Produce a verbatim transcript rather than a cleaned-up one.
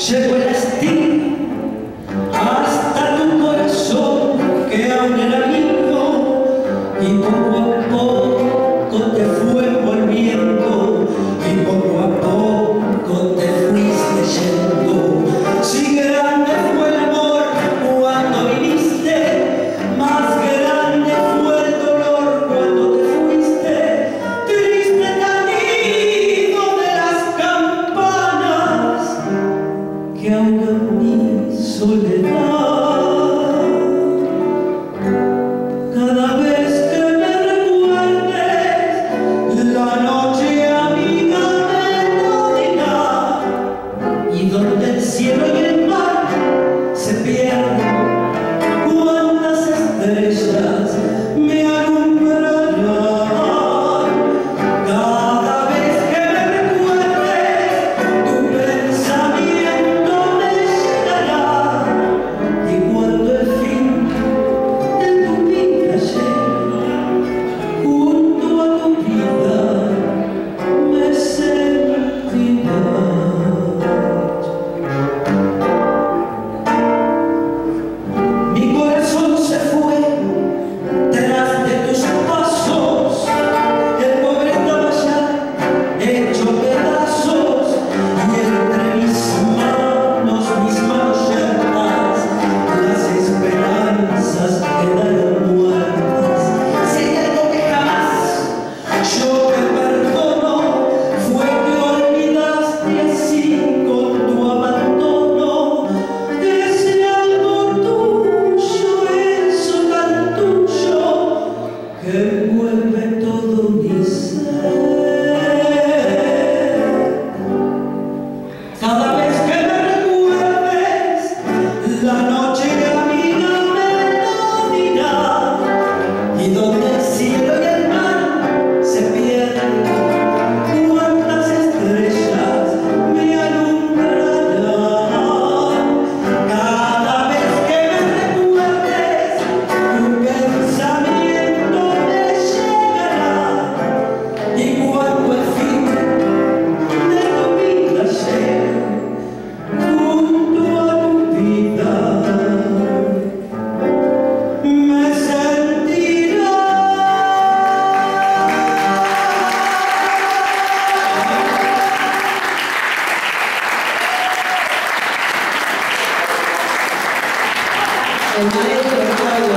llegó el hastío hasta tu corazón que aún era lindo, y poco a poco te fue volviendo, y poco a poco te fuiste yendo. Si grande fue el amor cuando viniste, más grande fue el dolor cuando te fuiste. Triste tañido de las campanas que ahogan mi soledad. Cada vez que me recuerdes, la noche amiga me lo dirá, y donde el cielo y el mar se pierden, cuántas estrellas me alumbrarán. Cada vez que me recuerdes, tu pensamiento me llegará, y cuando el fin de tu vida llegue, junto a tu vida me sentirás. Mi corazón se fue tras de tus pasos, el pobre estaba ya hecho pedazos, y entre mis manos, mis manos yertas, las esperanzas quedaron muertas. Si hay algo que jamás yo te perdono, fue que olvidaste así con tu abandono ese algo tuyo, eso tan tuyo que envuelve todo mi ser. Cada vez que me recuerdes, la noche amiga me lo dirá, y donde el cielo y el mar se pierden, cuántas estrellas me alumbrarán. Cada vez que me recuerdes, tu pensamiento me llegará, y cuando el fin de tu vida llegue, junto a tu vida me sentirás. El maestro Claudio